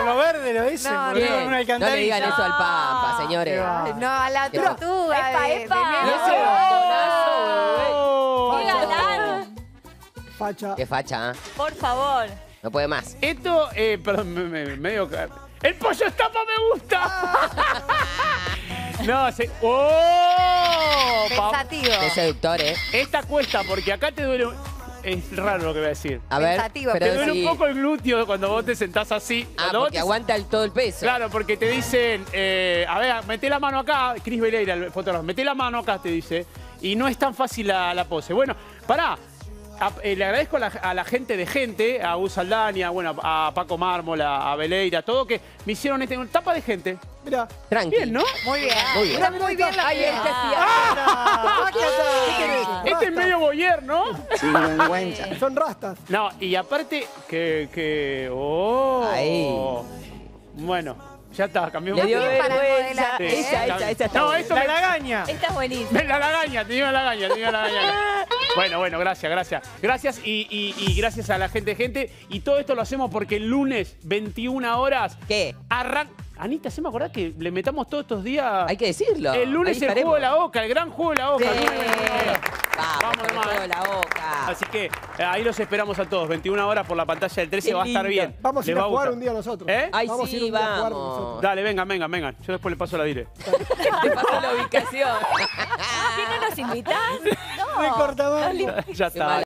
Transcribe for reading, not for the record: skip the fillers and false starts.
Por lo verde lo dicen, No, porque no. una No le alcantarilla. digan eso al Pampa, señores. No, a la tortuga. Epa, de epa. Nemo. Y ese bombonazo, ¡Qué galán! Facha. Qué facha, ¿eh? Por favor. No puede más. Esto, perdón, medio... ¡El pollo estapa me gusta! No, ¡oh! Pensativo. Qué seductor, ¿eh? Esta cuesta porque acá te duele... Es raro lo que voy a decir. A ver, Pensativo, pero Te duele sí. un poco el glúteo cuando vos te sentás así. Ah, Cuando vos porque te- aguanta todo el peso. Claro, porque te dicen, a ver, meté la mano acá, Cris Veleira, el fotógrafo, meté la mano acá, te dice, y no es tan fácil la pose. Bueno, pará, le agradezco a la gente de Gente, a Gus Saldaña, bueno, a Paco Mármola, a Veleira, todo, que me hicieron tapa de gente. Mirá. Tranqui. Bien, ¿no? Muy bien. Muy bien. Está muy bien la Ahí está, ¿Qué querés? Este es medio boyer, ¿no? Son rastas. No, y aparte, ¡oh! Ahí. Bueno, ya está, cambiamos. Le dio Bien para el vergüenza. modelante, ¿eh? Esa está No, buena. esto La me... lagaña. Esta es buenísima. La lagaña, te digo la lagaña. Bueno, gracias. Gracias y gracias a la gente. Y todo esto lo hacemos porque el lunes, 21 horas, ¿Qué? Anita, ¿se me acordás que le metamos todos estos días? Hay que decirlo. El lunes Ahí el juego de estaremos. la Oca, el gran juego de la Oca. Sí. el lunes, 21 horas. Vamos, Vamos con el nomás, juego de la boca. Así que ahí los esperamos a todos, 21 horas por la pantalla del 13, Qué va a estar lindo. bien. Vamos a Les ir a va jugar gustar. un día nosotros. ¿Eh? Ay, Vamos a ir sí, un día a jugar vamos. nosotros. Dale, vengan. Yo después le paso la dire. Te pasó la ubicación. ¿Por qué no nos invitás? No. Me corta más. Ya está.